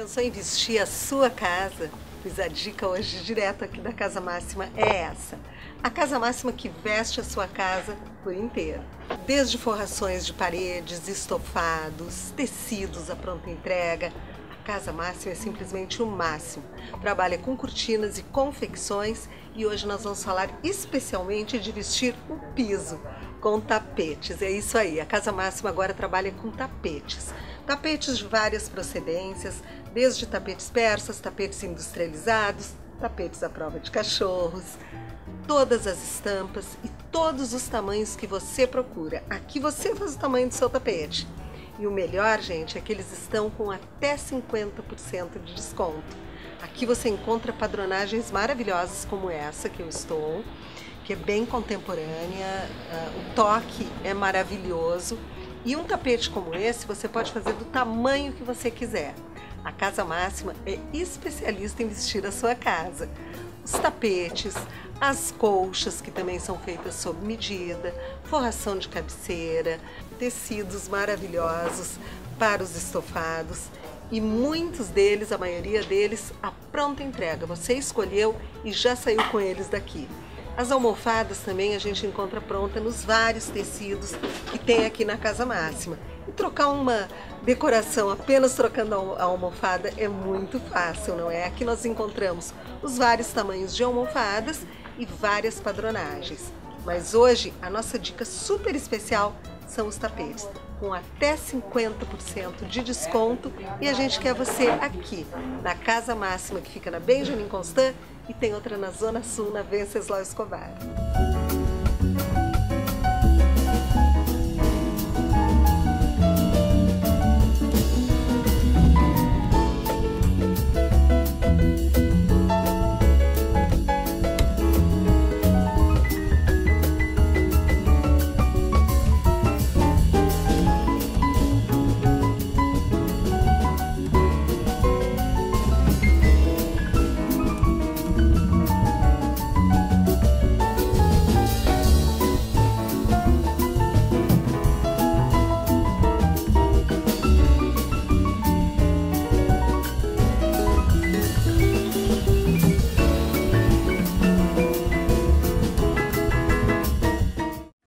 pensou em vestir a sua casa? Pois a dica hoje, direto aqui da Casa Máxima, é essa. A Casa Máxima que veste a sua casa por inteiro. Desde forrações de paredes, estofados, tecidos à pronta entrega, a Casa Máxima é simplesmente o máximo. Trabalha com cortinas e confecções e hoje nós vamos falar especialmente de vestir o piso com tapetes. É isso aí, a Casa Máxima agora trabalha com tapetes. Tapetes de várias procedências, desde tapetes persas, tapetes industrializados, tapetes à prova de cachorros, todas as estampas e todos os tamanhos que você procura. Aqui você faz o tamanho do seu tapete. E o melhor, gente, é que eles estão com até 50% de desconto. Aqui você encontra padronagens maravilhosas como essa que eu estou, que é bem contemporânea, o toque é maravilhoso. E um tapete como esse você pode fazer do tamanho que você quiser. A Casa Máxima é especialista em vestir a sua casa. Os tapetes, as colchas que também são feitas sob medida, forração de cabeceira, tecidos maravilhosos para os estofados e muitos deles, a maioria deles, a pronta entrega. Você escolheu e já saiu com eles daqui. As almofadas também a gente encontra pronta nos vários tecidos que tem aqui na Casa Máxima. E trocar uma decoração apenas trocando a almofada é muito fácil, não é? Aqui nós encontramos os vários tamanhos de almofadas e várias padronagens. Mas hoje a nossa dica super especial são os tapetes, com até 50% de desconto, e a gente quer você aqui na Casa Máxima, que fica na Benjamin Constant, e tem outra na Zona Sul, na Venceslau Escobar.